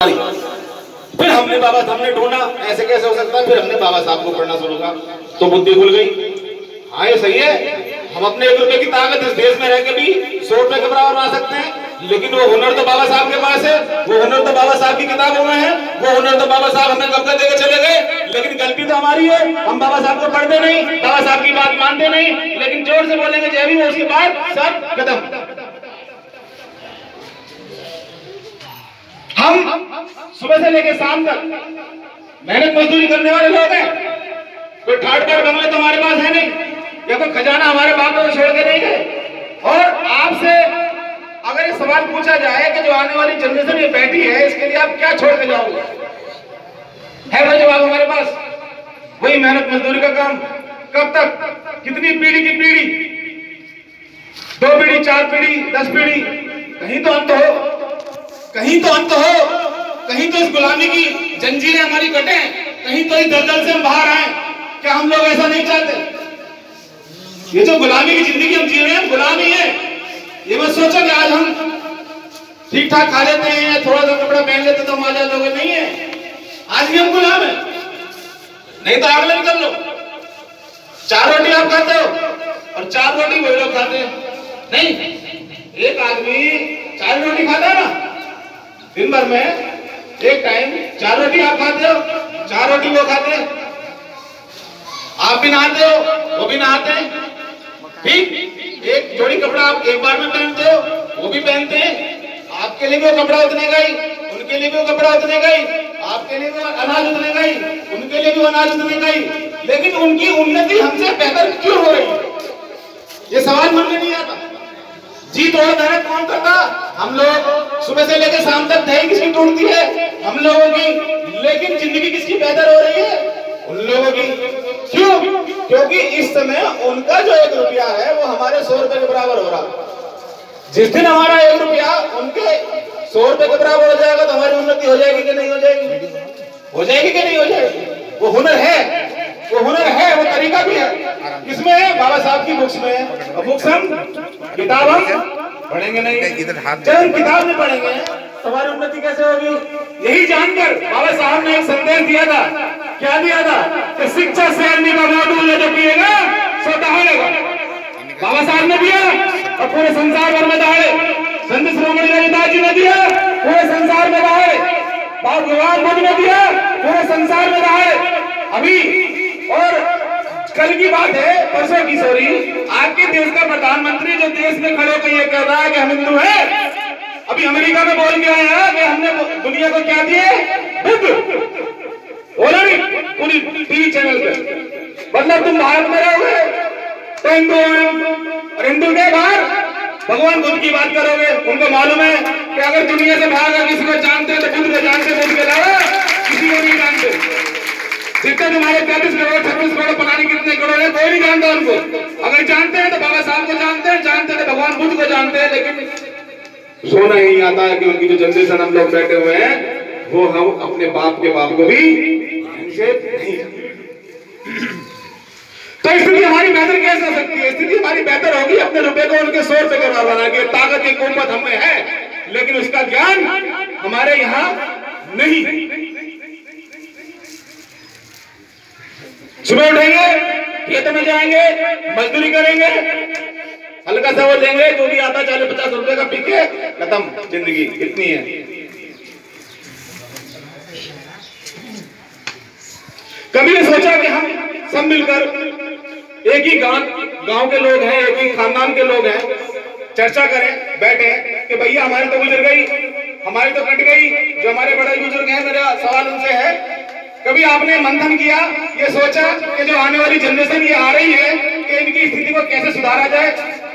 फिर हमने बाबा साहब ने ढूंढा, ऐसे कैसे हो सकता है, फिर हमने बाबा साहब को पढ़ना शुरू किया तो बुद्धि खुल गई। हाँ ये सही है, हम अपने 1 रुपए की ताकत इस देश में रह के भी 100 रुपए के बराबर बना सकते हैं, लेकिन वो हुनर तो बाबा साहब के पास है, वो हुनर तो बाबा साहब की किताबों में है, वो हुनर तो बाबा साहब हमें कब देके चले गए। लेकिन गलती तो हमारी है, हम बाबा साहब को पढ़ते नहीं, बाबा साहब की बात मानते नहीं, लेकिन जोर से बोलेंगे जय भीम, उसके बाद सब खत्म। हम सुबह से लेकर शाम तक मेहनत मजदूरी करने वाले लोग हैं, कोई ठाट बाट बंगले तो हमारे पास है नहीं, या कोई खजाना हमारे बाप को छोड़ के नहीं गए। और आपसे अगर ये सवाल पूछा जाए कि जो आने वाली जनरेशन ये बैठी है इसके लिए आप क्या छोड़ के जाओगे, है वो जवाब हमारे पास, वही मेहनत मजदूरी का काम। कब तक, कितनी पीढ़ी की पीढ़ी, 2 पीढ़ी 4 पीढ़ी 10 पीढ़ी, कहीं तो अंत हो, कहीं तो अंत हो, कहीं तो इस गुलामी की जंजीरें हमारी कटे, कहीं तो इस दलदल से हम बाहर आए। क्या हम लोग ऐसा नहीं चाहते? ये जो गुलामी की जिंदगी हम जी रहे हैं, गुलामी है। ये मत सोचो कि आज हम ठीक ठाक खा लेते हैं, थोड़ा सा कपड़ा पहन लेते तो हम आजाद हो गए, नहीं है। आज भी हम गुलाम है, नहीं तो आग लग कर लो। 4 रोटी आप खाते हो और 4 रोटी वही लोग खाते हैं। नहीं, एक आदमी 4 रोटी खाता है ना दिन भर में, एक टाइम 4 रोटी आप खाते हो, 4 रोटी वो खाते हैं। आप भी नहाते हो, वो भी नहाते हैं, ठीक। एक जोड़ी कपड़ा आप एक बार में पहनते हो, वो भी पहनते हैं। आपके लिए भी वो कपड़ा उतने का ही, उनके लिए भी वो कपड़ा उतने का ही, आपके लिए भी अनाज उतने का ही, उनके लिए भी अनाज उतने का ही। लेकिन उनकी उन्नति हमसे बेहतर क्यों हो रही है, ये सवाल मन में नहीं आता। जीत और मेहनत कौन करता? हम लोग। सुबह से लेकर शाम तक दही किसकी टूटती है? हम लोगों की। लेकिन जिंदगी किसकी बेहतर हो रही है? उन लोगों की। क्यों? क्योंकि इस समय उनका जो 1 रुपया है वो हमारे 100 रुपए के बराबर हो रहा है। जिस दिन हमारा 1 रुपया उनके 100 रुपए के बराबर हो जाएगा तो हमारी उन्नति हो जाएगी कि नहीं हो जाएगी? हो जाएगी कि नहीं हो जाएगी? वो हुनर है, वो हुनर है, वो तरीका भी है। किसमें है? बाबा साहब की बुक्स में है। और बुक्स हम, किताब हम पढ़ेंगे नहीं, जब हम किताब में पढ़ेंगे हमारी उन्नति कैसे होगी? यही जानकर बाबा साहब ने एक संदेश दिया था। क्या दिया था? कि शिक्षा से आदमी का मॉडल जो पिएगा सो दहाड़ेगा। बाबा साहब ने दिया और पूरे संसार भर में दहाड़े। संत श्रोमणी रविदास जी ने दिया, पूरे संसार में दहाड़े। भगवान बुद्ध ने दिया, पूरे संसार में दहाड़े। अभी और कल की बात है, परसों की सॉरी, आपके देश का प्रधानमंत्री जो देश में खड़े होकर ये कह रहा है कि हम हिंदू हैं, अभी अमेरिका में बोल के आया कि हमने दुनिया को क्या दिए? बुद्ध। बोला नहीं पूरी टीवी चैनल पे। मतलब तुम भारत में रहोगे तो हिंदू हो, और हिंदू के बाहर भगवान बुद्ध की बात करोगे। उनको मालूम है कि अगर दुनिया से भागा किसी को जानते हैं तो बुद्ध को जानते, बुद्ध के अलावा किसी को नहीं जानते। जितने तुम्हारे 33 करोड़ 36 करोड़ पता नहीं कितने करोड़ है, कोई नहीं जानता उनको। अगर जानते हैं तो बाबा साहब को जानते हैं, जानते हैं तो भगवान बुद्ध को जानते हैं। लेकिन सोना यही आता है कि उनकी जो जनरेशन हम लोग बैठे हुए हैं वो हम अपने बाप के बाप को भी नहीं। तो स्थिति हमारी बेहतर कैसे हो सकती है? स्थिति हमारी बेहतर होगी अपने रुपए को उनके 100 रुपए के बराबर बना के। ताकत की कुव्वत हमें है, लेकिन उसका ज्ञान हमारे यहाँ नहीं। सुबह उठेंगे, खेत में जाएंगे, मजदूरी करेंगे, हल्का सा वो देंगे, जो भी आता 40-50 रुपए का पी के खत्म जिंदगी। इतनी है। कभी ने सोचा कि हम सब मिलकर एक ही गांव के लोग हैं, एक ही खानदान के लोग हैं, चर्चा करें, बैठे कि भैया हमारी तो गुजर गई, हमारी तो कट गई, जो हमारे बड़े बुजुर्ग हैं, मेरा सवाल उनसे है, कभी आपने मंथन किया, ये सोचा कि जो आने वाली जनरेशन ये आ रही है कि इनकी स्थिति को कैसे सुधारा जाए,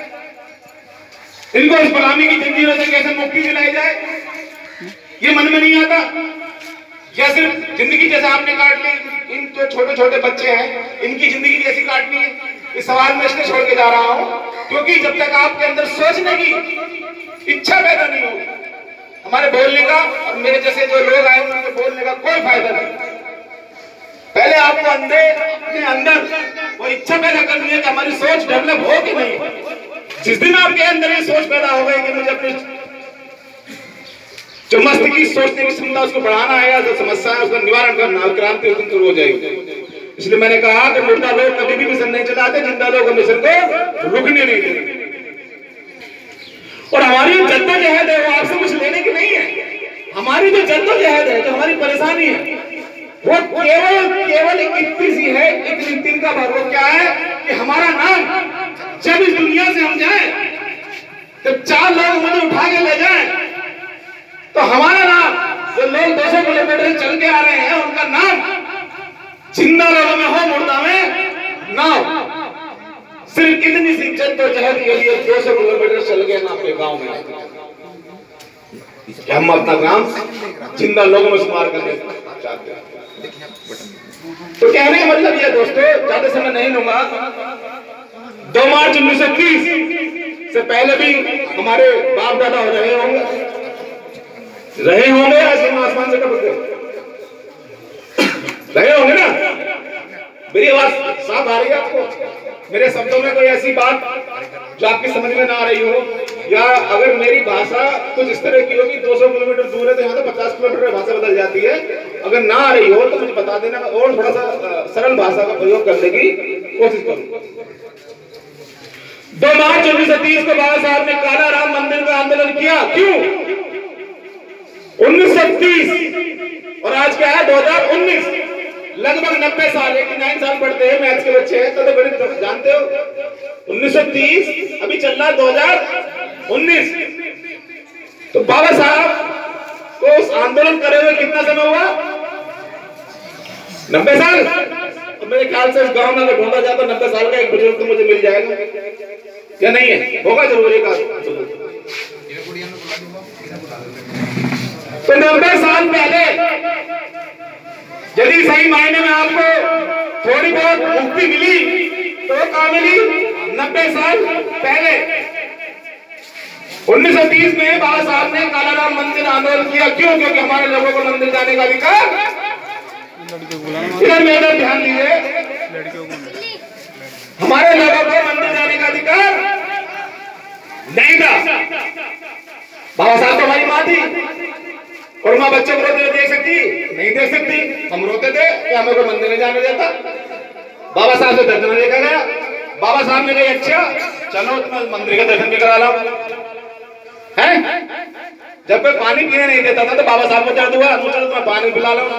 इनको इस गुलामी की जंजीरों से कैसे मुक्ति दिलाई जाए? ये मन में नहीं आता। या सिर्फ जिंदगी जैसे आपने काट ली, इन जो छोटे छोटे बच्चे हैं इनकी जिंदगी कैसी काटनी है? इस सवाल में इसलिए छोड़ के जा रहा हूं क्योंकि जब तक आपके अंदर सोचने की इच्छा पैदा नहीं होगी, हमारे बोलने का और मेरे जैसे जो लोग आए उनके बोलने का कोई फायदा नहीं। पहले आपको अपने अंदर वो इच्छा पैदा करनी है कि हमारी सोच डेवलप हो कि नहीं। जिस दिन आपके अंदर ये सोच पैदा हो गई कि मुझे अपने जो मस्त की सोचने की क्षमता उसको बढ़ाना है, जो समस्या है उसका निवारण करना, क्रांति उस दिन शुरू हो जाएगी। इसलिए मैंने कहा कि मुर्दा लोग कभी भी मिशन नहीं चलाते, जिंदा लोग मिशन को रुकने नहीं देते। और हमारी जद्दोजहद है वो आपसे कुछ लेने की नहीं है। हमारी जो जद्दोजहद है, जो हमारी परेशानी है, वो केवल इतनी सी है, इतनी तिनका भर। वो क्या है कि हमारा नाम जब इस दुनिया से हम जाए, जब 4 लोग मुझे उठा के ले जाए, तो हमारा नाम, जो लोग 200 किलोमीटर चल के आ रहे हैं, उनका नाम जिंदा लोगों में हो, मुर्दा में ना हो। सिर्फ इतनी सी जद्दोजहद के लिए 200 किलोमीटर चल गए ना अपने गांव में, हम अपना ग्राम जिंदा लोगों में शुमार करने चाहते हैं। तो कहने का मतलब यह दोस्तों, ज्यादा समय नहीं लूंगा। 2 मार्च 1930 से पहले भी हमारे बाप दादा हो रहे होंगे आसमान से टपक रहे होंगे ना। मेरी आवाज साफ आ रही है आपको? मेरे शब्दों में कोई ऐसी बात जो आपकी समझ में ना आ रही हो, या अगर मेरी भाषा कुछ इस तरह की हो कि 200 किलोमीटर दूर है तो यहाँ तो 50 किलोमीटर में भाषा बदल जाती है, अगर ना आ रही हो तो मुझे बता देना, और थोड़ा सा सरल भाषा का प्रयोग करने की कोशिश करूंगा। 2 मार्च 1930 को बाबा साहब ने काला राम मंदिर का आंदोलन किया। क्यों? 1930 और आज क्या है 2019, लगभग 90 साल, 89 साल पढ़ते हैं मैथ्स के बच्चे हैं तो गणित जानते हो। 1930 अभी चल रहा है 2019। तो बाबा साहब को उस आंदोलन करे हुए कितना समय हुआ? 90 साल। तो मेरे ख्याल से इस गांव में अगर ढूंढा जाए तो 90 साल का एक बुजुर्ग तो मुझे मिल जाएगा, या नहीं है? होगा जरूर एक आदमी। तो 90 साल पहले यदि सही मायने में आपको थोड़ी बहुत मुक्ति मिली तो कहां मिली? 90 साल पहले 1930 में बाबा साहब ने काला राम मंदिर आंदोलन किया। क्यों? क्योंकि हमारे लोगों को मंदिर जाने का अधिकार, इधर मेरा ध्यान दीजिए, हमारे लोगों को मंदिर जाने का अधिकार नहीं था। बाबा साहब तो हमारी मां थी, और मां बच्चों को रोते देख सकती? नहीं देख सकती। हम रोते थे कि हमें कोई मंदिर नहीं जाने देता। बाबा साहब से दर्शन देखा गया, बाबा साहब ने कहा अच्छा चलो तुम्हें मंदिर का दर्शन भी करा लो। हैं? जब कोई पानी पीने नहीं देता था तो बाबा साहब को दर्द हुआ, चलो तुम्हें पानी पिला लो।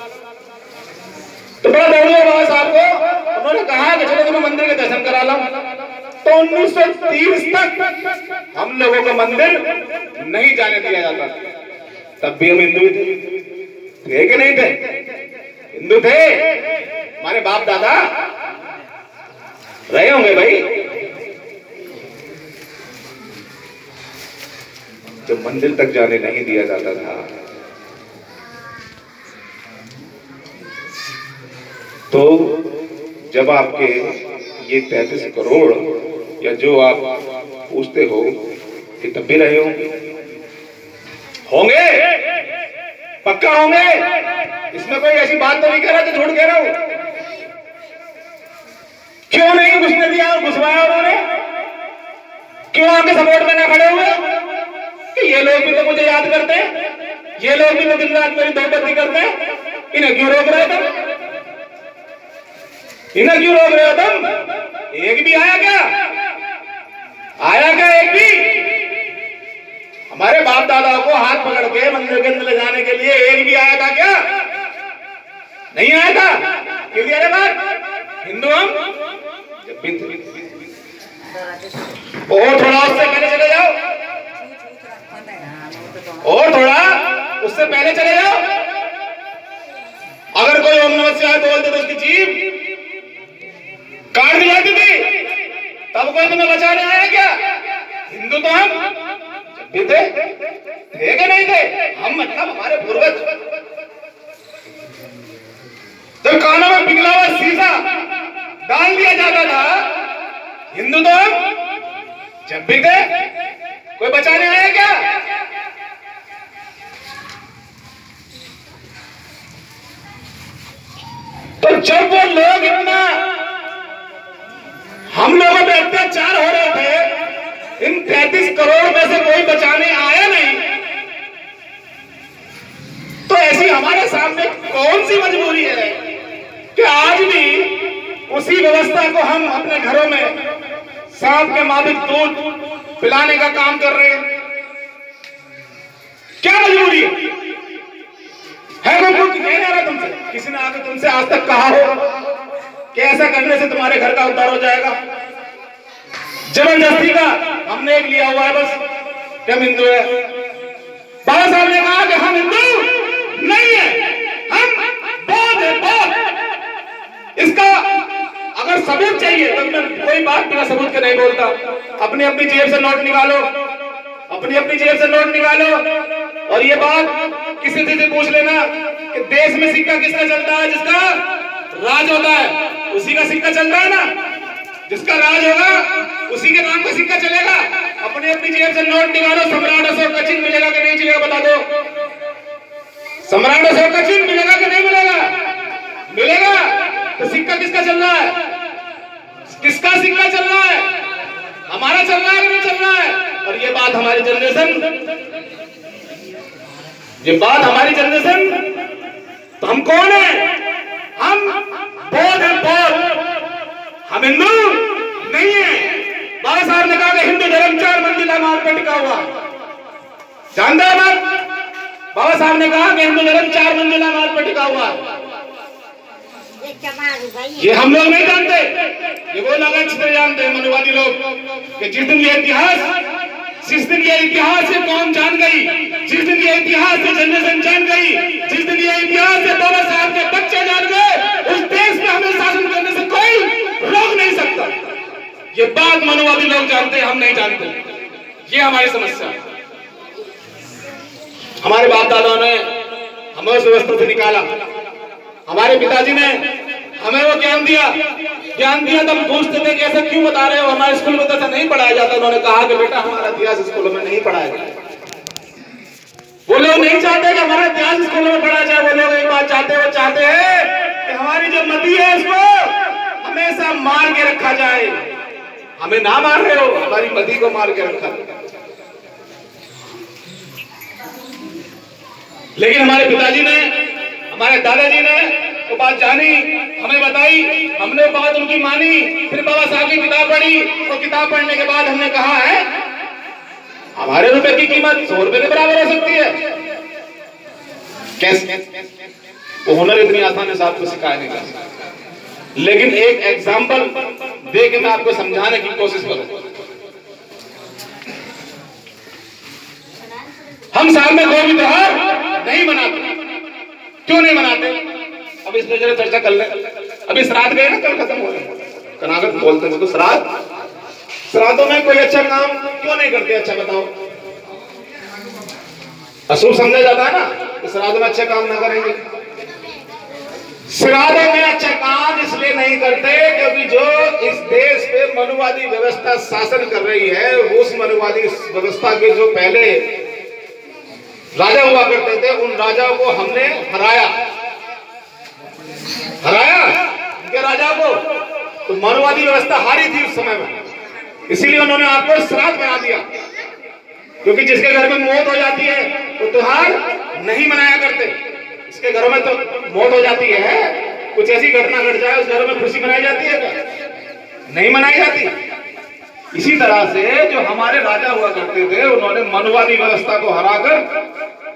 तो बड़ा दौड़ हुआ बाबा साहब को, उन्होंने कहा कि चलो तुम्हें मंदिर के दर्शन करा लो। तो 1930 तक हम लोगों को मंदिर नहीं जाने दिया जाता था। तब भी हम हिंदू थे कि नहीं थे? हिंदू थे। हमारे बाप दादा रहे होंगे भाई। जब मंदिर तक जाने नहीं दिया जाता था तो जब आपके ये 33 करोड़ या जो आप पूछते हो कि तब भी रहे होंगे, पक्का होंगे। इसमें कोई ऐसी बात तो नहीं कह रहा जो झूठ कह रहा हूं। क्यों नहीं घुसने दिया और घुसवाया उन्होंने? क्यों आके सपोर्ट में ना खड़े हुए कि ये लोग भी तो मुझे याद करते हैं, ये लोग भी तो दिन रात मेरी दोपत्ती करते हैं, इन्हें क्यों रोक रहे हो तुम? इन्हें क्यों रोक रहे हो तुम? एक भी आया क्या? आया क्या एक भी? हमारे बाप दादाओं को हाथ पकड़ के मंदिर के अंदर ले जाने के लिए एक भी आया था क्या? नहीं आया था। क्लियर है बात? हिंदू हम और थोड़ा उससे पहले चले जाओ, और थोड़ा उससे पहले चले जाओ। अगर कोई ओम नमः शिवाय बोलते तो उसकी जीभ काट दी जाती थी, तब कोई तुम्हें बचाने आया क्या? हिंदू तो हम भी थे कि नहीं थे? हम मतलब हमारे पूर्वज जब कानों में पिघला हुआ शीशा डाल दिया जाता था, हिंदू तो हम जब भी थे। कोई बचाने आया क्या? तो जब वो लोग इतना हम लोगों पे अत्याचार हो रहे थे, इन 33 करोड़ में से कोई बचाने आया नहीं, ऐसी हमारे सामने कौन सी मजबूरी है कि आज भी उसी व्यवस्था को हम अपने घरों में सांप के माफिक दूध पिलाने का काम कर रहे हैं? क्या मजबूरी है? कोई कह रहा तुमसे, किसी ने आके तुमसे आज तक कहा हो कि ऐसा करने से तुम्हारे घर का उद्धार हो जाएगा? जबरदस्ती का हमने एक लिया हुआ है बस कि हम हिंदू है। बाबा साहब ने कहा कि हम हिंदू नहीं है, हम बौद्ध है, बौद्ध। इसका अगर सबूत चाहिए तो मैं कोई बात बिना सबूत के नहीं बोलता। अपनी अपनी जेब से नोट निकालो, अपनी अपनी जेब से नोट निकालो और ये बात किसी से पूछ लेना कि देश में सिक्का किसका चलता है? जिसका राज होता है उसी का सिक्का चलता है ना। जिसका राज होगा उसी के नाम का सिक्का चलेगा। अपनी अपनी जेब से नोट निकालो। सम्राट अशोक का चिन्ह मिलेगा कि नहीं मिलेगा? बता दो। सम्राट अशोक का चिन्ह मिलेगा कि नहीं मिलेगा? मिलेगा। तो सिक्का किसका चल रहा है? किसका सिक्का चल रहा है? हमारा चल रहा है कि नहीं चल रहा है? और ये बात हमारी जनरेशन, तो हम कौन है? हम बौद्ध हैं, बौद्ध। हम हिंदू नहीं है। बाबा साहब ने कहा कि हिंदू धर्म 4 मंजिला मार्ग पर टिका हुआ। जानते हैं बात? बाबा साहब ने कहा कि हिंदू धर्म 4 मंजिला मार्ग पर टिका हुआ। ये हम लोग नहीं जानते, ये वो लोग अच्छी तरह जानते हैं, मनुवादी लोग, कि जिस दिन ये इतिहास से कौम जान गई, जिस दिन ये इतिहास से जनरेशन जान गई, जिस दिन ये इतिहास से बाबा साहब के बच्चे जान गए, उस देश में हमें शासन करने से कोई रोक नहीं सकता। ये बात मनुवादी लोग जानते हैं, हम नहीं जानते। ये हमारी समस्या है। हमारे बाप दादाओं ने हमें उस व्यवस्था से निकाला। हमारे पिताजी ने हमें वो ज्ञान दिया तो हम पूछते थे कि ऐसा क्यों बता रहे हो? हमारे स्कूल में तो ऐसा नहीं पढ़ाया जाता। उन्होंने कहा कि बेटा हमारा इतिहास स्कूलों में नहीं पढ़ाया जाता। वो लोग नहीं चाहते कि हमारा इतिहास स्कूलों में पढ़ाया जाए। वो लोग एक बात चाहते हैं, वो चाहते हैं कि हमारी जो मती है उसको हमेशा मार के रखा जाए। हमें ना मार रहे हो, हमारी मती को मार के रखा। लेकिन हमारे पिताजी ने, हमारे दादाजी ने वो बात जानी, हमें बताई, हमने वो बात उनकी मानी। फिर बाबा साहब की किताब पढ़ी और किताब पढ़ने के बाद हमने कहा है हमारे रुपए की कीमत 100 रुपए के बराबर हो सकती है। कैसे? वो हुनर इतनी आसानी से आपको सिखाया नहीं जा सकता। लेकिन एक एग्जाम्पल दे के मैं आपको समझाने की कोशिश करूं। हम साल में कोई भी त्योहार नहीं मनाते। क्यों नहीं मनाते? अब इस पर जरा चर्चा कर ले। अभी श्राद्ध गए ना, कल खत्म हो गए। कनागत बोलते हैं उसको श्राद्धों में कोई अच्छा काम क्यों नहीं करते? अच्छा बताओ। अशुभ समझा जाता है ना, तो श्राद्ध में अच्छे काम ना करेंगे। श्राद्धों में अच्छा काम इसलिए नहीं करते क्योंकि जो इस देश पे मनुवादी व्यवस्था शासन कर रही है, उस मनुवादी व्यवस्था के जो पहले राजा हुआ करते थे, उन राजाओं को हमने हराया उनके राजा को। तो मनुवादी व्यवस्था हारी थी उस समय में, इसीलिए उन्होंने आपको श्राद्ध बना दिया। क्योंकि जिसके घर में मौत हो जाती है तो त्योहार नहीं मनाया करते। इसके घरों में तो मौत हो जाती है, कुछ ऐसी घटना घट जाए, उस घर में खुशी मनाई जाती है क्या? नहीं मनाई जाती। इसी तरह से जो हमारे राजा हुआ करते थे, उन्होंने मनुवादी व्यवस्था को हराकर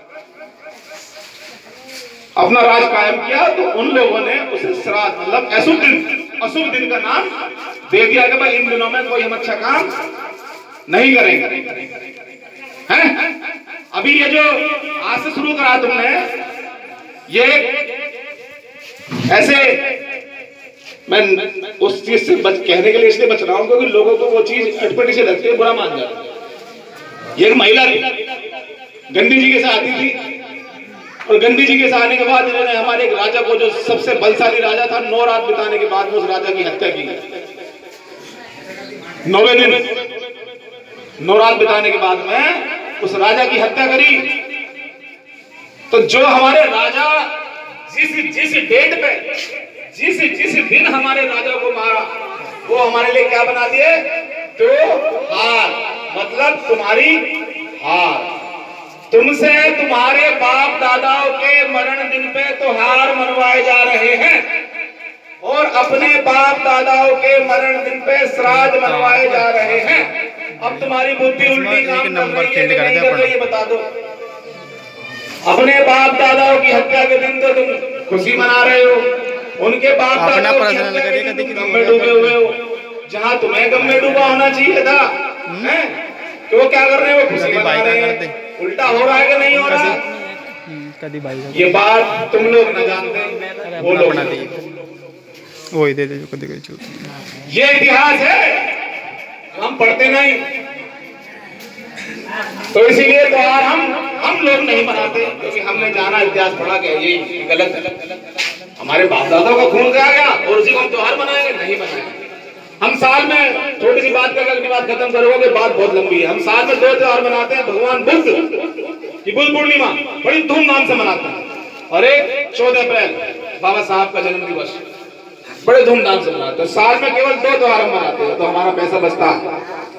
अपना राज कायम किया। तो उन लोगों ने उसे श्राद्ध मतलब अशुभ दिन का नाम दे दिया कि भाई इन दिनों में कोई हम अच्छा काम नहीं करेंगे। हैं? अभी ये जो आज से शुरू करा तुमने, ये ऐसे मैं उस चीज से कहने के लिए इसलिए बच रहा हूं क्योंकि लोगों को वो चीज अटपटी से लगती है, बुरा मान जाते हैं। ये एक महिला थी, गांधी जी के साथ आती थी, और गांधी जी के साथ आने के बाद इन्होंने हमारे एक राजा को, जो सबसे बलशाली राजा था, 9 रात बिताने के बाद उस राजा की हत्या की। 9वें दिन 9 रात बिताने के बाद में उस राजा की हत्या करी। तो जो हमारे राजा जिस डेट पे जिस दिन हमारे राजा को मारा, वो हमारे लिए क्या बना दिए? तो हार, मतलब तुम्हारी हार। तुमसे तुम्हारे बाप दादाओं के मरण दिन पे त्योहार मनवाए जा रहे हैं और अपने बाप दादाओं के मरण दिन पे श्राद्ध मनवाए जा रहे हैं। अब तुम्हारी बुद्धि उल्टी काम कर रही है, नहीं कर रही है, बता दो। अपने बाप दादाओं की हत्या के दिन तो तुम खुशी मना रहे हो, उनके बाप दादाओं की हत्या के दिन तुम गम में डूबे हुए हो, जहाँ तुम्हें गम में डूबा होना चाहिए था। तो वो क्या कर रहे हैं, वो खुशी मना रहे हैं। उल्टा हो रहा है कि नहीं हो रहा? ये बात तुम लोग न जानते, वो लोग वही दे दे कभी ये इतिहास है हम पढ़ते नहीं, तो इसीलिए त्योहार हम लोग नहीं मनाते, क्योंकि हमने जाना इतिहास पढ़ा गया ये गलत। हमारे बाप दादाओं का खून गया और उसी को हम त्योहार मनाएंगे? नहीं मनाएंगे। हम साल में छोटी सी बात करके अगली बात खत्म करोगे, बात बहुत लंबी है। हम साल में 2 त्योहार मनाते हैं। भगवान बुद्ध की बुद्ध पूर्णिमा बड़ी धूमधाम से मनाते हैं, और एक 14 अप्रैल बाबा साहब का जन्म दिवस बड़े धूमधाम से मनाते हैं। साल में केवल 2 त्योहार मनाते हैं, तो हमारा पैसा बचता है,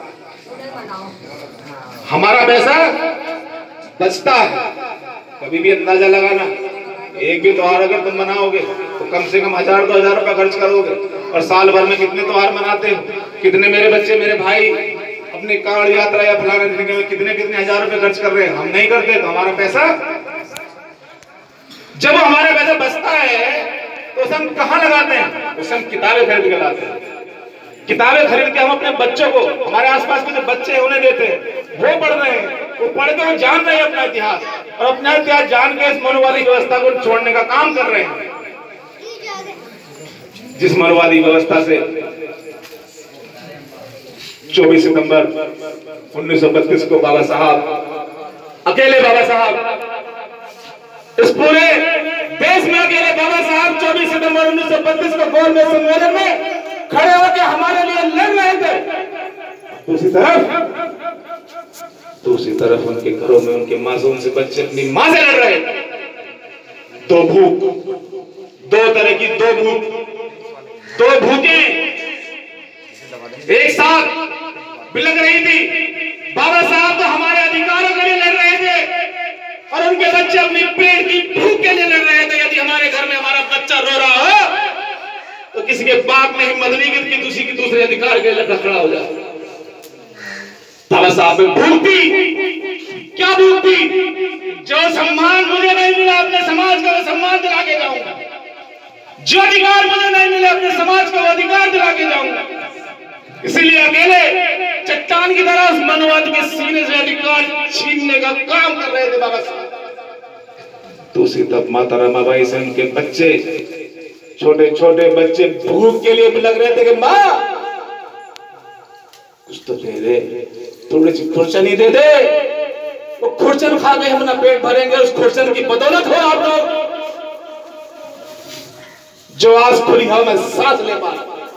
हमारा पैसा बचता है। कभी भी अंदाजा लगाना, एक भी त्योहार अगर तुम मनाओगे तो कम से कम 1000-2000 रुपया खर्च करोगे, और साल भर में कितने त्योहार मनाते हो? कितने मेरे बच्चे मेरे भाई अपनी कार यात्रा या फलाना जिंदगी में कितने 1000 रुपए खर्च कर रहे हैं? हम नहीं करते, तो हमारा पैसा, जब हमारा पैसा बचता है तो उसे हम कहाँ लगाते हैं? उसे हम किताबें खरीद के लाते हैं। किताबें खरीद के हम अपने बच्चों को, हमारे आसपास के जो बच्चे उन्हें देते हैं, वो पढ़ रहे हैं, वो पढ़ के वो जान रहे हैं अपना इतिहास, और अपना इतिहास जान के इस मनुवादी व्यवस्था को छोड़ने का काम कर रहे हैं। जिस मनुवादी व्यवस्था से 24 सितंबर 1932 को बाबा साहब, अकेले बाबा साहब, इस पूरे देश में अकेले बाबा साहब 24 सितंबर 1932 को गोलमेज सम्मेलन में खड़े होकर हमारे लिए लड़ रहे थे। दूसरी तरफ उनके घरों में उनके मासूम से बच्चे अपनी मां से लड़ रहे थे। 2 भूख, 2 तरह की 2 भूख, 2 भूखें एक साथ बिलख रही थी। बाबा साहब तो हमारे अधिकारों के लिए लड़ रहे थे, और उनके बच्चे अपनी पेट की भूख के लिए लड़ रहे थे। यदि हमारे घर में हमारा बच्चा रो रहा हो तो किसी के बाप ने हिम्मत नहीं की किसी की दूसरे अधिकार के लिए खड़ा हो जाए। बाबा साहब में भूख थी, क्या भूख थी? जो सम्मान मुझे नहीं मिला अपने समाज को, वो सम्मान दिला के जाऊंगा। जो अधिकार मुझे नहीं मिले अपने समाज को, वो अधिकार दिला के जाऊंगा। इसीलिए अकेले चट्टान की तरह उस मनुवाद के सीने से अधिकार छीनने का काम कर रहे थे बाबा साहब। दूसरी तरफ माता रमाबाई से उनके बच्चे, छोटे छोटे बच्चे भूख के लिए भी लग रहे थे कि माँ कुछ तो दे दे, थोड़ी सी खुरचन ही दे दे। वो खुरचन खा के हम अपना पेट भरेंगे, उस खुरचन की बदौलत हो आप लोग जो आज खुली हवा में सांस ले पा।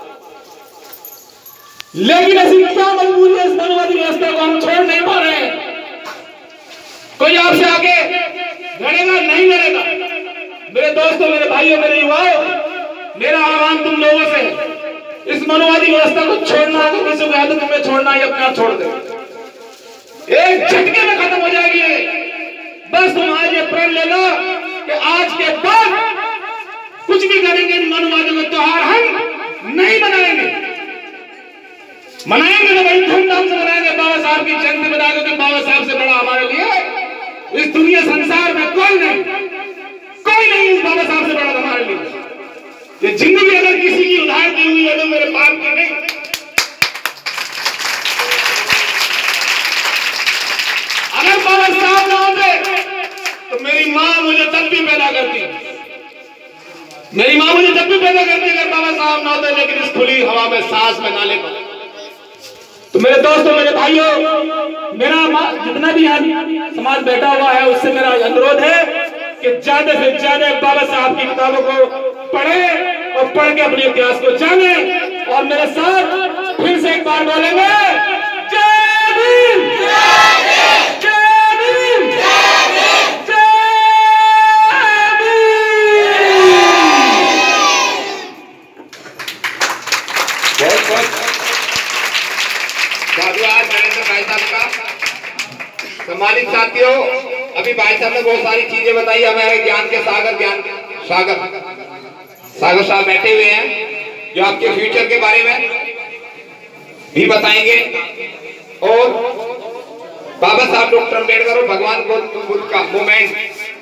लेकिन ऐसी क्या मजबूरी है, इस मनुवादी व्यवस्था को हम छोड़ नहीं पा रहे हैं। कोई आपसे आगे लड़ेगा नहीं लड़ेगा? मेरे दोस्तों, मेरे भाइयों, मेरे युवाओं, मेरा आह्वान तुम लोगों से, इस मनुवादी व्यवस्था को छोड़ना है, किसी को आदत में छोड़ना है, अपने आप छोड़ दे, एक झटके में खत्म हो जाएगी। बस तुम आज ये प्रण ले लो कि आज के बाद कुछ भी करेंगे, इन मनुवादियों का त्योहार हम नहीं मनाएंगे। मनाएंगे तो बड़ी धूमधाम से मनाएंगे, बाबा साहब की जयंती मनाएंगे, क्योंकि बाबा साहब से बड़ा हमारे लिए इस दुनिया संसार में कोई नहीं इस बाबा साहब से बड़ा हमारे लिए। ये जिंदगी अगर किसी की उधार दी हुई है तो मेरे बाप की नहीं। अगर बाबा साहब ना होते तो मेरी माँ मुझे तब भी पैदा करती, मेरी माँ मुझे तब भी पैदा करती अगर बाबा साहब ना होते। लेकिन इस खुली हवा में सांस में नाले पर, तो मेरे दोस्तों, मेरे भाइयों, मेरा जितना भी यहाँ समाज बैठा हुआ है उससे मेरा अनुरोध है कि ज्यादा से ज्यादा बाबा साहब की किताबों को पढ़े और पढ़ के अपने इतिहास को जाने। और मेरे साथ फिर से एक बार बोलेंगे, जय भीम, जय भीम, जय भीम, जय भीम, जय भीम। बहुत धन्यवाद नरेंद्र भाई साहब का। सम्मानित साथियों, बहुत सारी चीजें बताई। हमारे ज्ञान के सागर सागर साहब बैठे हुए हैं जो आपके फ्यूचर के बारे में भी बताएंगे। और बाबा साहब डॉक्टर अम्बेडकर और भगवान बुद्ध का मूवमेंट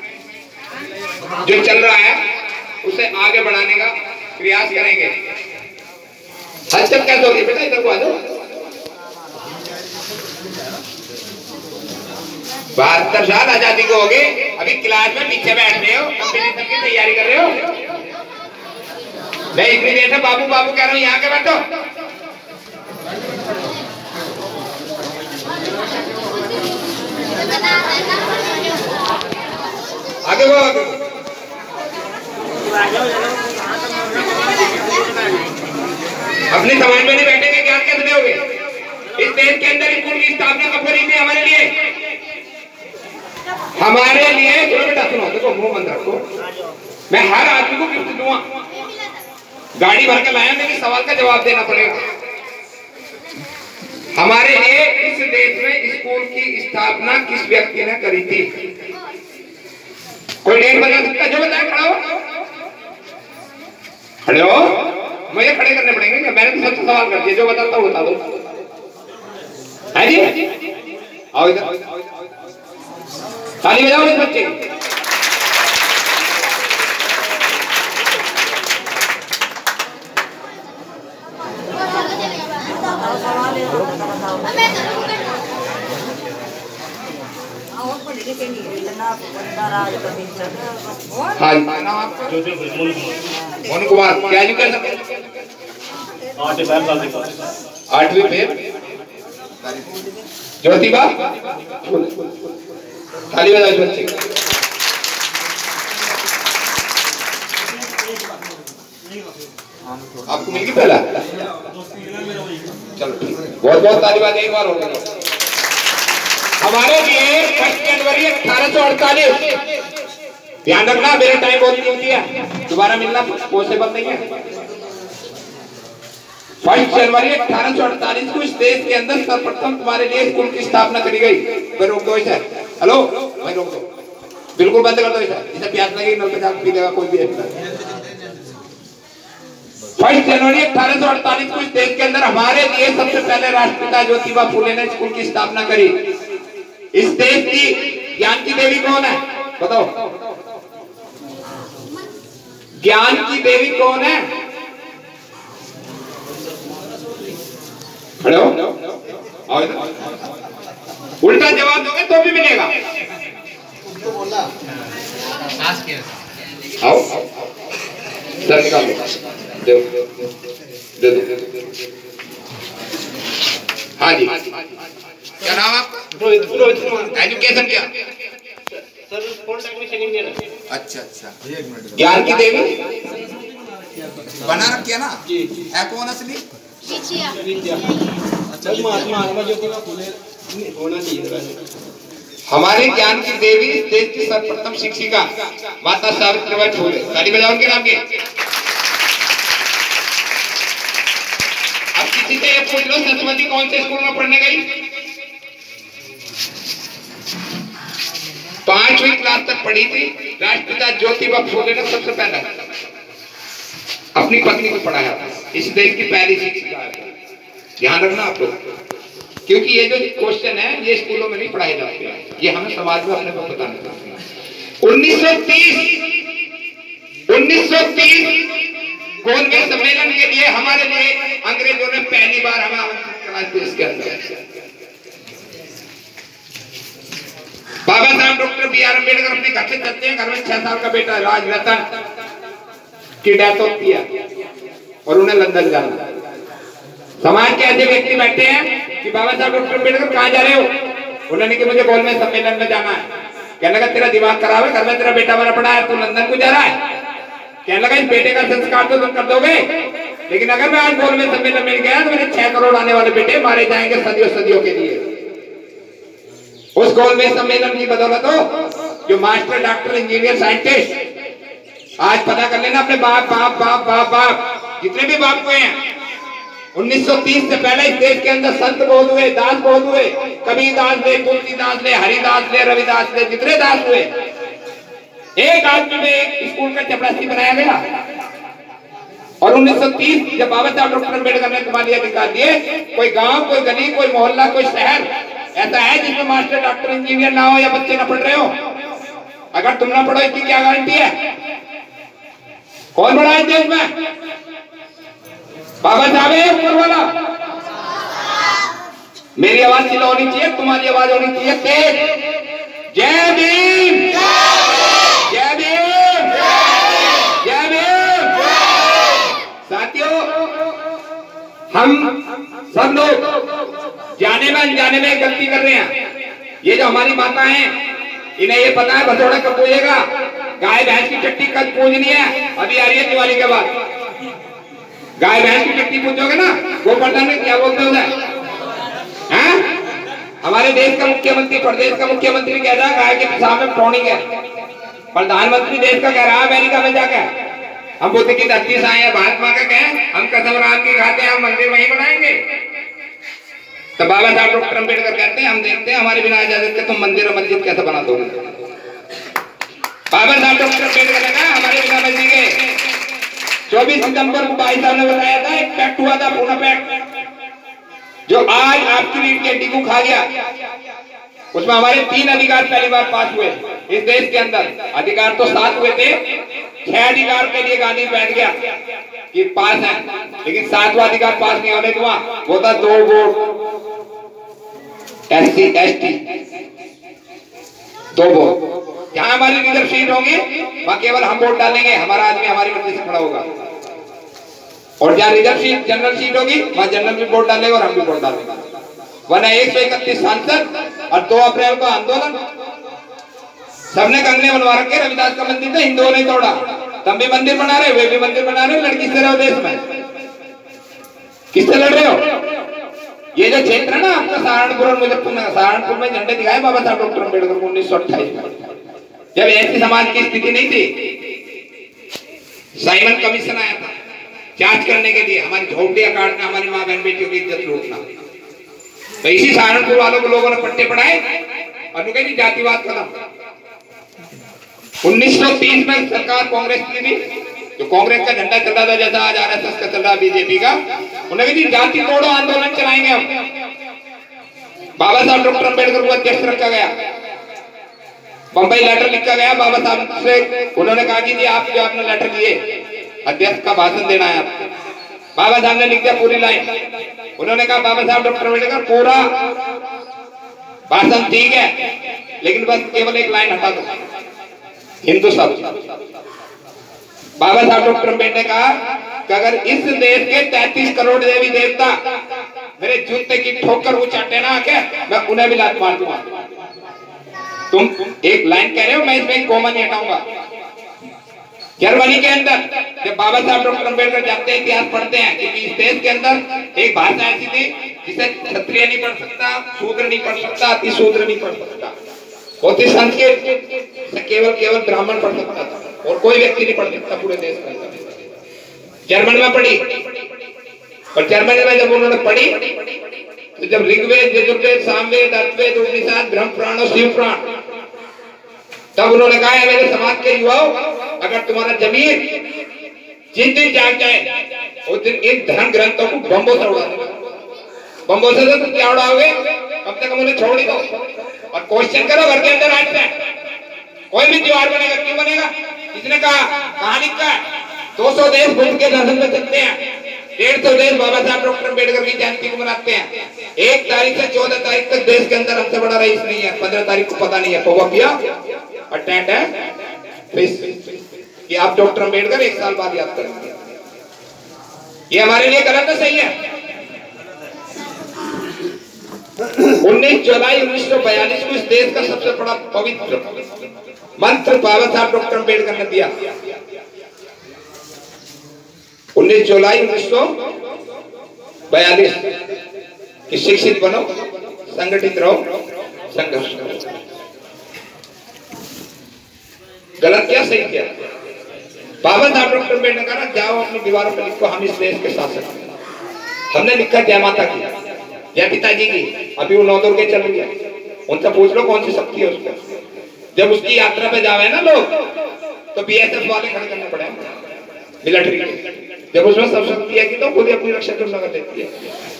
जो चल रहा है उसे आगे बढ़ाने का प्रयास करेंगे। हलचल कैसे होगी बेटा, इधर को आ जाओ। 72 साल आजादी को हो गए, अभी क्लास में पीछे बैठ रहे हो, कंपटीशन की तैयारी कर रहे हो। मैं इतनी देर से बाबू बाबू कह रहा हूँ, यहाँ के बैठो। आगे वो अपने समाज में नहीं बैठेंगे, ज्ञान कैसे दोगे? इस देश के अंदर स्कूल की स्थापना कब करी थी? हमारे लिए सुनो बेटा, सुनो, देखो मुंह बंद रखो। मैं हर आदमी को गिफ्ट दूंगा, गाड़ी भर के लाया, लेकिन सवाल का जवाब देना पड़ेगा। हमारे लिए इस देश में स्कूल की स्थापना किस व्यक्ति ने करी थी? कोई डेट बता सकता? जो बताया खड़ा हो, खड़े हो। मुझे खड़े करने पड़ेंगे, मैंने तो सबसे सवाल कर दिया, जो बताता हूँ बता दो। है जी, आओ इधर, ताली बजाओ इस बच्चे की। हाँ, मोहन कुमार, क्या एजुकेशन? 8वीं फेल। ज्योतिबा, ताली बजाओ इस बच्चे की। आपको मिल गई पहला? चलो ठीक, बहुत बहुत ताली बजाओ, एक बार हो गया। हमारे लिए 1 जनवरी 1848, ध्यान रखना मेरा टाइम बहुत कीमती है, दोबारा मिलना पॉसिबल नहीं है। 1 जनवरी 1848 को इस देश के अंदर सर्वप्रथम तुम्हारे लिए स्कूल की स्थापना करी गई। मैं रोक दो इसे, हेलो भाई रोक दो, बिल्कुल बंद कर दो इसे प्यास लगेगी, नल पे जाकर पी लेगा कोई भी। 1 जनवरी 1848 को इस देश के अंदर हमारे लिए सबसे पहले राष्ट्रपिता ज्योतिबा फुले ने स्कूल की स्थापना करी। इस देश की ज्ञान की देवी कौन है बताओ? ज्ञान की देवी कौन है? खड़े हो, उल्टा जवाब दोगे तो भी मिलेगा। आओ सर निकाल दो, दे दो। हाँ जी, क्या नाम आपका? एजुकेशन क्या? अच्छा अच्छा, ज्ञान की देवी बना रखी ना, है कौन असली? हमारे ज्ञान की देवी देश की सर्वप्रथम शिक्षिका माता सावित्रीबाई फुले, ताली बजाओ उनके नाम के। अब किसी से ये पूछ लो सरस्वती कौन से स्कूल में पढ़ने गई? 5वीं क्लास तक पढ़ी थी। राष्ट्रपिता ज्योतिबा फुले ने सबसे पहले अपनी पत्नी को पढ़ाया था, इस देश की पहली शिक्षिका है। ध्यान रखना आप लोग, क्योंकि ये जो क्वेश्चन है ये स्कूलों में नहीं पढ़ाए जाते हैं, ये हमें समाज में अपने को बताना चाहते हैं। 1930 गोलमेज सम्मेलन के लिए हमारे लिए अंग्रेजों ने पहली बार हमें आमंत्रित करा देश के अंदर। बाबा साहब डॉक्टर B.R. अम्बेडकर अपने घर से चलते हैं, घर में 6 साल का बेटा राजरतन की डेथ होती है और उन्हें लंदन जाना। समाज के ऐसे व्यक्ति बैठे हैं कि बाबा साहब डॉक्टर अम्बेडकर कहाँ जा रहे हो? उन्होंने कि मुझे गोलमेज सम्मेलन में जाना है। कहने लगा तेरा दिमाग खराब है, घर में तेरा बेटा मरा पड़ा है, तू लंदन को जा रहा है? कहने लगा इस बेटे का संस्कार तो तुम कर दोगे, लेकिन अगर मैं आज गोलमेज सम्मेलन में गया तो मेरे 6 करोड़ आने वाले बेटे मारे जाएंगे सदियों सदियों के लिए। उस गोलमेज सम्मेलन की बदौलत हो जो मास्टर डॉक्टर इंजीनियर साइंटिस्ट, आज पता कर लेना अपने बाप बाप बाप बाप बाप जितने भी बाप हुए हैं, 1930 से पहले इस देश के अंदर संत बहुत हुए, दास बहुत हुए, कबीर दास ले, तुलसीदास ले, हरिदास ले, रविदास ले, जितने दास हुए, एक आदमी में एक स्कूल का चपरासी बनाया गया। और 1930 जब बाबा साहब डॉक्टर अम्बेडकर ने तुम्हारे अधिकार दिए, कोई गांव, कोई गली, कोई मोहल्ला, कोई शहर ऐसा है जिसमें मास्टर, डॉक्टर, इंजीनियर ना हो या बच्चे ना पढ़ रहे हो? अगर तुम ना पढ़ो इसकी क्या गारंटी है? कौन बड़ा है देश में? बाबा साहब है ऊपर वाला। मेरी आवाज चिल्ला होनी चाहिए, तुम्हारी आवाज होनी चाहिए तेज। जय भीम, जय भीम, जय भीम। साथियों, हम सब लोग जाने में अनजाने में गलती कर रहे हैं। ये जो हमारी माता हैं, इन्हें ये पता है भसोड़ा कब पूजेगा, गाय भैंस की चट्टी कब पूजनी है। अभी आ रही है दिवाली के बाद, गाय भैंस की चट्टी पूजोगे ना, वो प्रधान में क्या बोलते हो? हमारे देश का मुख्यमंत्री, प्रदेश का मुख्यमंत्री कह रहा है गाय के पेशाब में प्रोनिंग है। प्रधानमंत्री देश का कह रहा है अमेरिका में जाकर हम बुद्ध की धरती से आए हैं, भारत माँ का कहें, हम कसम राम की खाते हैं, हम मंदिर वहीं बनाएंगे। तो बाबा साहब डॉक्टर अम्बेडकर कहते हैं हम देखते हैं हमारे बिना इजाजत के तुम मंदिर और मस्जिद कैसे बना दोगे। बाबा साहब डॉक्टर अम्बेडकर ने कहा हमारे बिना मस्जिद के 24 सितंबर को भाई साहब ने बताया था, एक पैक्ट हुआ था, पूना पैक्ट, जो आज आपकी रीढ़ की हड्डी को खा गया। उसमें हमारे 3 अधिकार पहली बार पास हुए इस देश के अंदर। अधिकार तो 7 हुए थे, 6 अधिकार के लिए गांधी बैठ गया कि पास है, लेकिन 7वां अधिकार पास नहीं होने दूंगा, वो था 2 वोट SC ST, 2 वोट। जहां हमारी रिजर्व सीट होगी वहां केवल हम वोट डालेंगे, हमारा आदमी हमारी मर्जी से खड़ा होगा। और जहां रिजर्व सीट, जनरल सीट होगी, वहां जनरल भी वोट डालेगा और हम भी वोट डालेंगे। वरना 131 सांसद और 2 अप्रैल को आंदोलन, सबने कंगने बनवा रखे। रविदास का मंदिर था, हिंदुओं ने तोड़ा, तुम भी मंदिर बना रहे, वे भी मंदिर बना रहे, लड़की से रहो देश में, किससे लड़ रहे हो? ये जो क्षेत्र है ना आपका सहारनपुर और मुजफ्फरनगर, सहारनपुर में झंडे दिखाए बाबा साहब डॉक्टर अम्बेडकर को 1928 में, जब ऐसी समाज की स्थिति नहीं थी। साइमन कमीशन आया था जांच करने के लिए, हमारी झोपड़ियां काटना, हमारी माँ बहन बेटियों की इज्जत लूटना। तो इसी सहारनपुर वालों को लोगों ने पट्टे पढ़ाए और कही जातिवाद खत्म। 1930 में सरकार कांग्रेस की थी, जो कांग्रेस का झंडा चल रहा था, जैसा आज RSS का चल रहा, बीजेपी का, उन्होंने कही जाति तोड़ो आंदोलन चलाएंगे हम। बाबा साहब डॉक्टर अम्बेडकर को अध्यक्ष रखा गया, बंबई लेटर लिखा गया बाबा साहब से। उन्होंने कहा कि जी आप जो आपने लेटर लिए, अध्यक्ष का भाषण देना है आपको। बाबा साहब ने लिख दिया पूरी लाइन। उन्होंने कहा बाबा साहब डॉक्टर अम्बेडकर पूरा भाषण ठीक है, लेकिन बस केवल एक लाइन हटा दो, हिंदू शब्द। बाबा साहब डॉक्टर अम्बेडकर ने कहा कि अगर इस देश के 33 करोड़ देवी देवता मेरे जूते की ठोकर वो चाटे ना आके, मैं उन्हें भी लात मार दूंगा। तुम एक लाइन कह रहे हो, मैं इसमें कोमा नहीं हटाऊंगा। जर्मनी के अंदर जब बाबा साहब डॉक्टर अम्बेडकर जाते हैं, इतिहास पढ़ते हैं, क्योंकि इस देश के अंदर एक भाषा ऐसी थी जिसे क्षत्रिय नहीं पढ़ सकता, शूद्र नहीं पढ़ सकता, अति शूद्र नहीं पढ़ सकता, होती संस्कृत केवल ब्राह्मण पढ़ सकता था और कोई व्यक्ति नहीं पढ़ सकता पूरे देश में। जर्मन में पढ़ी, और जर्मनी में जब उन्होंने पढ़ी तो जब ऋग्वेद, यजुर्वेद, सामवेद, अर्थवेद, उपनिषद, ब्रह्म पुराण और शिव पुराण, तब उन्होंने कहा है मेरे समाज के युवाओं, अगर तुम्हारा जमीर जिस दिन जाग जाए उस दिन इन धर्म ग्रंथों को बम्बों से उड़ा दो। बम्बों से तो तुम क्या उड़ाओगे, कब तक हम उन्हें छोड़ ही दो। और क्वेश्चन करो घर के अंदर आज से, कोई भी त्योहार बनेगा, क्यों बनेगा? किसने कहा? कहां लिखा है? 200 देश बुद्ध के दर्शन में चलते हैं, 150 देश बाबा साहब डॉक्टर अम्बेडकर की जयंती को मनाते हैं। 1 तारीख से 14 तारीख तक देश के अंदर हमसे बड़ा रईस नहीं है, 15 तारीख को पता नहीं है, पोवा पिया अटेंड है कि आप डॉक्टर अम्बेडकर 1 साल बाद याद करेंगे। ये हमारे लिए गलत है, सही है? 19 जुलाई 1942 को इस देश का सबसे बड़ा पवित्र मंत्र बाबा साहब डॉक्टर अम्बेडकर ने दिया। 19 जुलाई 1942 कि शिक्षित बनो, संगठित रहो, संघर्ष करो। गलत क्या, सही क्या? बाबा साहब डॉक्टर अम्बेडकर ने कहा जाओ अपनी दीवारों पर लिखो हम इस देश के शासक हैं, हमने लिखा जय माता की, जय पिताजी की, अभी वो 9 दौड़ के चल गया। उनसे पूछ लो कौन सी शक्ति है उसको। जब उसकी यात्रा पे जावे ना लोग तो बीएसएफ वाले खड़े करने पड़े मिलिट्री के। जब उसमें सब शक्ति है कि तो खुद ही अपनी रक्षा करना कर देती है।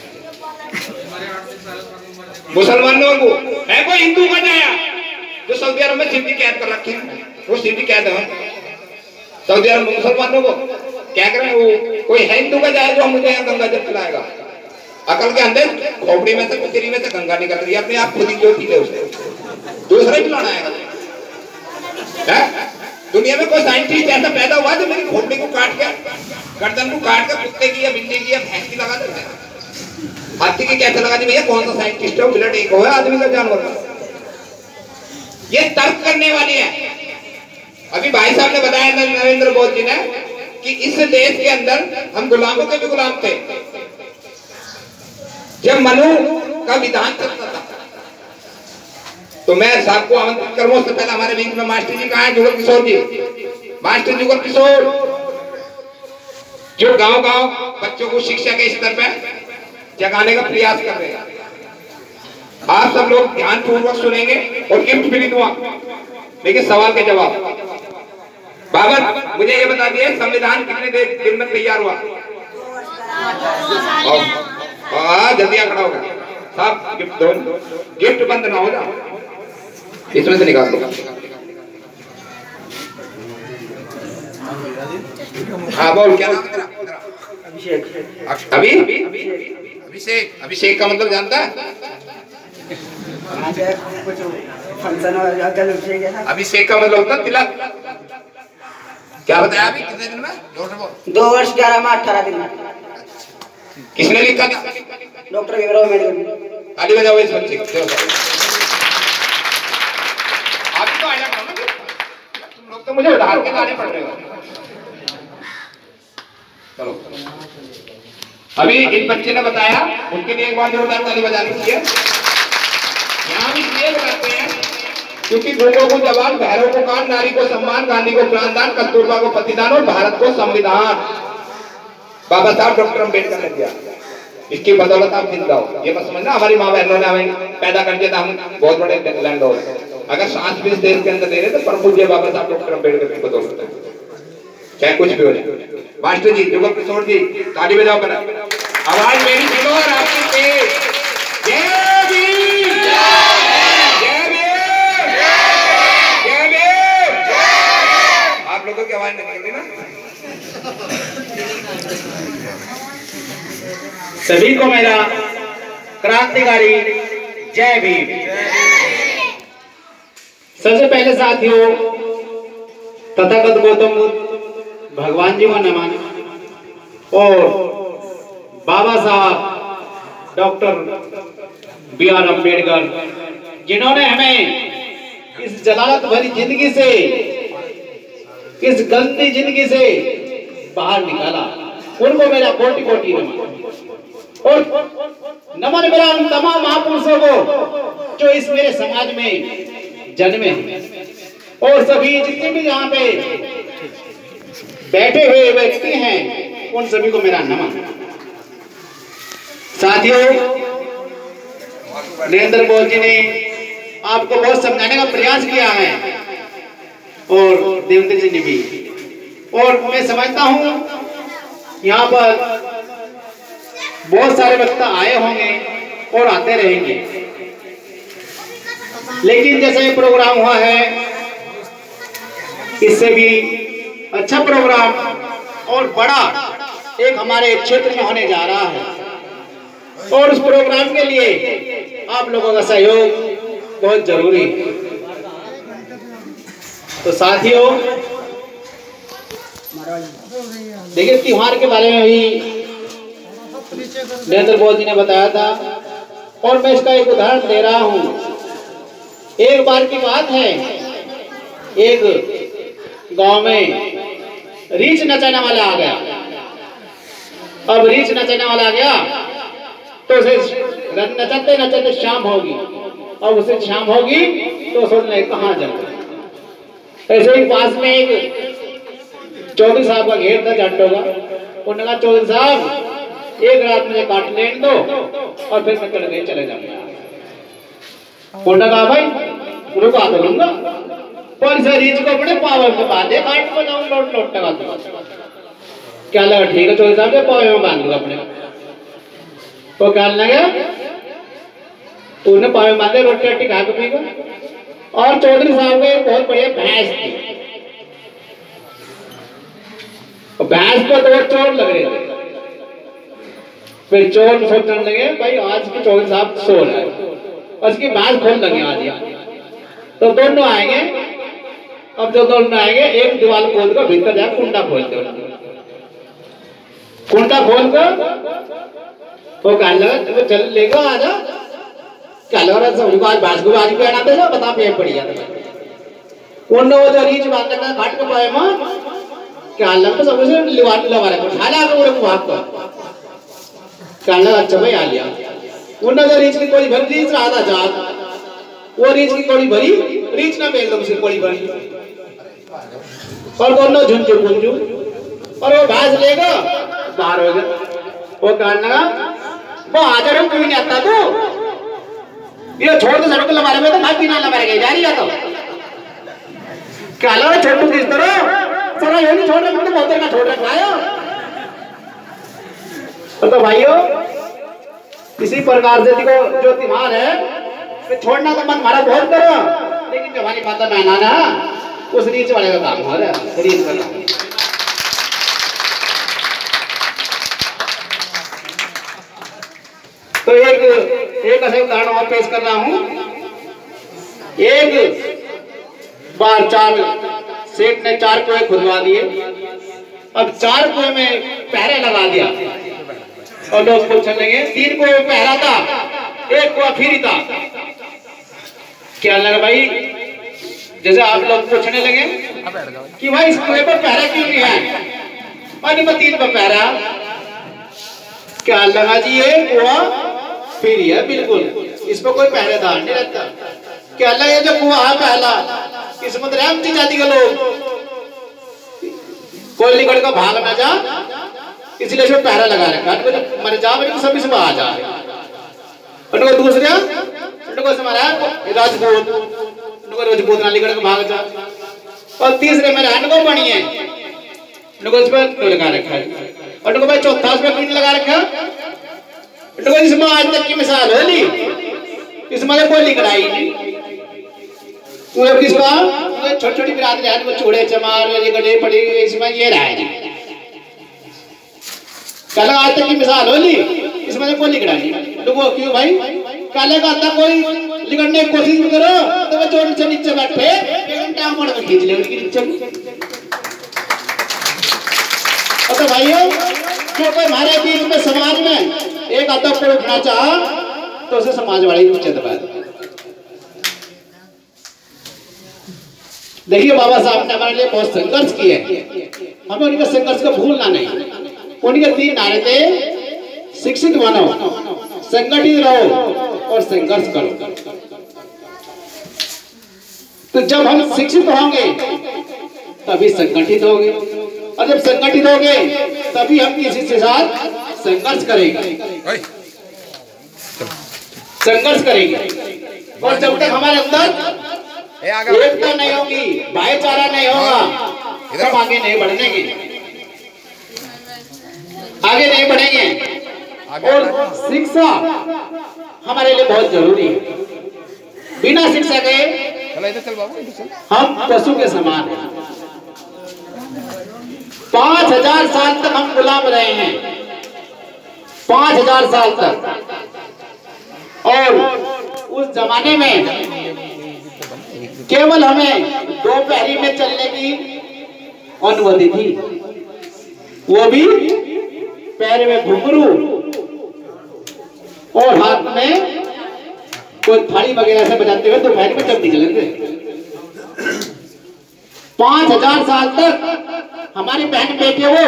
मुसलमानों को है कोई हिंदू का जाया जो सऊदी अरब में सिंधी कैद कर रखे हैं, वो सिंधी कैद है सऊदी अरब में। मुसलमानों को क्या करें, वो कोई है हिंदू का जाए जो मुझे यहाँ गंगा जल पिलाएगा। अकल के अंदर खोपड़ी में से कुचरी में से गंगा निकल रही है, अपने आप खुद ही ज्योति दे उसे, दूसरा ही पिलाना है। दुनिया में कोई साइंटिस्ट ऐसा पैदा हुआ जो मेरी खोपड़ी को काट के, गर्दन को काट के कुत्ते की या बिल्ली की या भैंस की लगा देता है? हाथी की कैसे लगा दी भैया? कौन सा साइंटिस्ट है? ब्लड एक हो है आदमी का, जानवर का। ये तर्क करने वाली है। अभी भाई साहब ने बताया था नरेंद्र मोदी ने कि इस देश के अंदर हम गुलामों के भी गुलाम थे। जब मनु का विधान चलता था तो मैं साहब को आमंत्रित करूं। उससे पहले हमारे बीच में मास्टर जी कहाँ है? जुगल किशोर जी, मास्टर जुगल किशोर, जो गांव-गांव बच्चों को शिक्षा के स्तर पर जगाने का प्रयास कर रहे हैं। आप सब लोग ध्यान पूर्वक सुनेंगे और गिफ्ट भी दूंगा, लेकिन सवाल के जवाब। बाबर मुझे ये बता दिए संविधान कितने दिन में तैयार हुआ? जल्दी खड़ा होगा साहब, गिफ्ट दो, गिफ्ट बंद ना हो जाए, इसमें से निकाल दो। हाँ बोल, क्या अभिषेक? अभिषेक, अभिषेक का मतलब जानता है? अभिषेक का मतलब होता है तिलक। क्या बताया अभी? कितने दिन में? 2 वर्ष 11 माह 18 दिन में। किसने लिखा था? डॉक्टर भीमराव अम्बेडकर। ताली बजाओ इस बच्चे को। आप तो आया करो ना, तुम लोग तो मुझे उधार के गाने पड़ रहे हो। चलो अभी इस बच्चे ने बताया, उनके लिए एक बार जोरदार ताली बजानी चाहिए। यहाँ भी इसलिए बताते हैं क्योंकि गूंगों को जवान, बहरों को कान, नारी को सम्मान, गांधी को प्राणदान, कस्तूरबा को पतिदान और भारत को संविधान बाबा साहब डॉक्टर अम्बेडकर ने दिया। इसकी बदौलत आप जिंदा हो। ये मत समझना हमारी माँ बहनों ने हमें पैदा कर दिया था, हम बहुत बड़े लैंड हो। अगर सांस भी इस देश के अंदर दे रहे तो परपूज्य बाबा साहब डॉक्टर अम्बेडकर की बदौलत है, चाहे कुछ भी हो जाए। मास्टर जी, जुगल किशोर जी, ताली बजाओ कर। आवाज मेरी सुनो और आपकी तेज। जय भीम, जय भीम, जय भीम। आप लोगों की आवाज निकल रही ना? सभी को मेरा क्रांतिकारी जय भीम। सबसे पहले साथियों, तथागत गौतम बुद्ध भगवान जी को नमन और बाबा साहब डॉक्टर B.R. अम्बेडकर, जिन्होंने हमें इस जलालत भरी जिंदगी से, इस गंदी जिंदगी से बाहर निकाला, उनको मेरा कोटि कोटि नमन। और नमन मेरा उन तमाम महापुरुषों को जो इस मेरे समाज में जन्मे हैं, और सभी जितने भी यहाँ पे बैठे हुए व्यक्ति हैं, उन सभी को मेरा नमन। साथियों, नरेंद्र मोदी जी ने आपको बहुत समझाने का प्रयास किया है और देवेंद्र जी ने भी, और मैं समझता हूं यहाँ पर बहुत सारे वक्ता आए होंगे और आते रहेंगे, लेकिन जैसे ये प्रोग्राम हुआ है, इससे भी अच्छा प्रोग्राम और बड़ा एक हमारे क्षेत्र में होने जा रहा है, और उस प्रोग्राम के लिए आप लोगों का सहयोग बहुत जरूरी है। तो साथियों, देखिए त्योहार के बारे में भी नरेंद्र मोदी जी ने बताया था, और मैं इसका एक उदाहरण दे रहा हूं। एक बार की बात है, एक गांव में रीछ नचाने वाला आ गया। अब रीछ नचाने वाला आ गया तो उसे नचाते नचाते शाम होगी, अब उसे शाम होगी तो सोचने कहाँ जाए। ऐसे ही पास में एक चौधरी साहब का घेर था, जट्टों का। उन्होंने कहा, चौधरी साहब एक रात मुझे काट लेने दो और फिर मैं चले जाऊंगा। कोटा कहा भाई रुका तो लूंगा पर से रीच को अपने पावर में बांधे काट को जाऊं लौट टका दूं। क्या लगा ठीक है चौधरी साहब के पावर में बांध दूंगा अपने तो क्या लगा तूने पावर में बांधे रोटी रोटी खा के पीगा। और चौधरी साहब के बहुत बढ़िया भैंस थी, भैंस पर तो चोर लग रहे थे। फिर चोर सोचने लगे भाई आज की चौधरी साहब सो रहा है और उसकी भैंस खोल लगे आज तो दोनों आएंगे। अब जो दोनों आएंगे एक दीवार खोल कर भीतर जाकर कुंडा खोल दो, कुंडा खोल कर वो कहने लगा तो चल लेगा आजा क्या लग रहा है आज भैंस को आज पहना दे ना बता पेट पड़ गया कुंडा वो जो रीच बांधने का घाट के पाए मां क्या लगा तो सबसे लिवाट लगा रहा है उठा ला के वो भाग कर क्या लगा अच्छा भाई आ लिया कुंडा जो रीच की कोई भरी रीच रहा था जात वो रीच की कोड़ी भरी रीच ना मेल दो उसे कोड़ी भरी और दोनों झुंझु पुंजु और वो भैंस लेगा बाहर हो गया। वो कहने लगा वो हाजिर हम कोई नहीं आता तो ये छोड़ के सड़क लगा रहे में तो भाई पीना लगा रहे जा रही है तो क्या लगा छोटू किस तरह सारा ये नहीं छोड़ रहे मतलब बहुत का छोड़ रखा है। तो भाइयों इसी प्रकार से देखो जो त्योहार है तो छोड़ना तो मन हमारा बहुत करो लेकिन जो हमारी माता बहना ना उस रीच वाले का काम हो रहा है रीच वाला। तो एक ऐसे उदाहरण और पेश कर रहा हूं। एक बार चार सेठ ने 4 कुएं खुदवा दिए। अब 4 कुएं में पहरे लगा दिया और लोग पूछने लगे 3 कुएं में पहरा था 1 कुआं फ्री था। क्या लगा भाई जैसे आप लोग पूछने लगे कि भाई इस कुएं पर पहरा क्यों नहीं है और 3 पर पहरा। क्या लगा जी ये कुआं फ्री है बिल्कुल इस पर कोई पहरेदार नहीं रहता। क्या लगा ये जो कुआं है पहला इसमें तो रहमती जाति के लोग कोई निकल कर भाग ना जा इसलिए इसमें पहरा लगा रखा मर जा तो सब इसमें आ जा। दूसरे राजपूत राजपूत ना निकल भाग जा और तीसरे मेरे अनुभव बनी है लगा रखा है और भाई चौथा उसमें लगा रखा इसमें आज तक की मिसाल हो ली इसमें कोई लिखलाई नहीं किसका छोटी छोटी बिरादरी है वो चूड़े चमार ये गड़े पड़ी इसमें ये रहा है कल आज तक की मिसाल हो ली इसमें कोई लिखड़ा नहीं लोगों क्यों भाई काले का आता कोई लिखने की कोशिश करो तो वो चोट से नीचे बैठे टांग मोड़ के खींच ले उनकी नीचे। तो भाइयों जो कोई हमारे बीच में समाज में एक अदब को उठना चाहा तो उसे समाज वाले नीचे दबा दे। देखिए बाबा साहब ने हमारे लिए बहुत संघर्ष किए हमें उनके संघर्ष को भूलना नहीं। उनके 3 नारे थे शिक्षित बनो संगठित रहो और संघर्ष करो। तो जब हम शिक्षित होंगे तभी संगठित होंगे और जब संगठित होंगे तभी हम किसी के साथ संघर्ष करेंगे और जब तक हमारे अंदर एकता नहीं होगी भाईचारा नहीं होगा हम आगे नहीं बढ़ेंगे और शिक्षा हमारे लिए बहुत जरूरी है। बिना शिक्षा के हम पशु के समान हैं। 5000 साल तक हम गुलाम रहे हैं 5000 साल तक और उस जमाने में केवल हमें 2 पैरी में चलने की अनुमति थी वो भी पैर में घुंघरू और हाथ में कोई थाली वगैरह से बजाते हुए 2 पैरी में जब निकले थे। 5000 साल तक हमारी बहन बेटे वो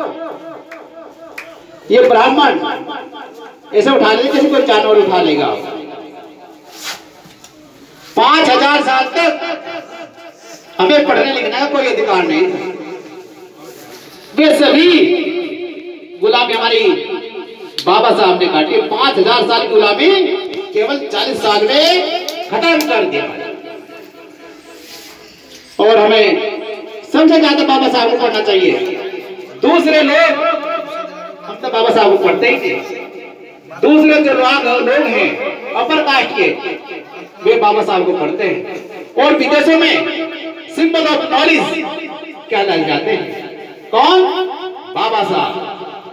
ये ब्राह्मण ऐसे उठा ले जैसे कोई जानवर उठा लेगा। 5000 साल तक हमें पढ़ने लिखने का कोई अधिकार नहीं था। वे सभी गुलामी हमारी बाबा साहब ने काटी। 5000 साल की गुलामी केवल 40 साल में खत्म कर दिया। और हमें सबसे ज्यादा बाबा साहब को पढ़ना चाहिए। दूसरे लोग, हम तो बाबा साहब को पढ़ते ही थे, दूसरे जो लोग हैं अपर कास्ट के, वे बाबा साहब को पढ़ते हैं और विदेशों में सिंबल ऑफ नॉलेज क्या लग जाते हैं। कौन? बाबा साहब।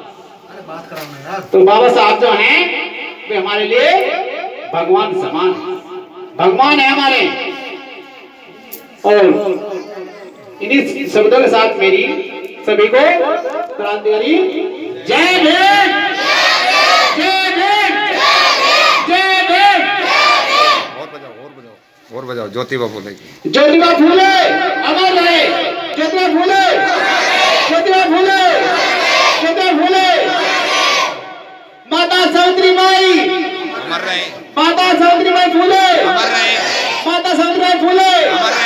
तो बाबा साहब जो हैं वे हमारे लिए भगवान समान है, भगवान है हमारे। और इन्हीं शब्दों के साथ मेरी सभी को क्रांतिकारी जय भीम, जय भीम, जय भीम। और बजाओ ज्योतिबा फूले। ज्योतिबा फूले अमर रहे, ज्योतिबा फूले, ज्योतिबा फूले, ज्योतिबा फूले। माता सावित्री बाई अमर रहे, माता सावित्री बाई फूले, अमर रहे, माता सावित्री बाई फूले, अमर